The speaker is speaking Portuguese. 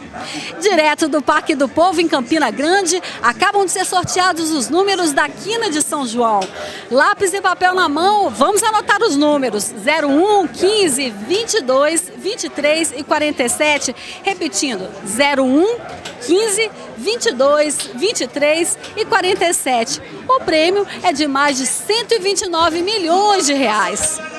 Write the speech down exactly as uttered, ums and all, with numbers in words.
Direto do Parque do Povo, em Campina Grande, acabam de ser sorteados os números da Quina de São João. Lápis e papel na mão, vamos anotar os números: zero um, quinze, vinte e dois, vinte e três e quarenta e sete. Repetindo, zero um, quinze, vinte e dois, vinte e três e quarenta e sete. O prêmio é de mais de cento e vinte e nove milhões de reais.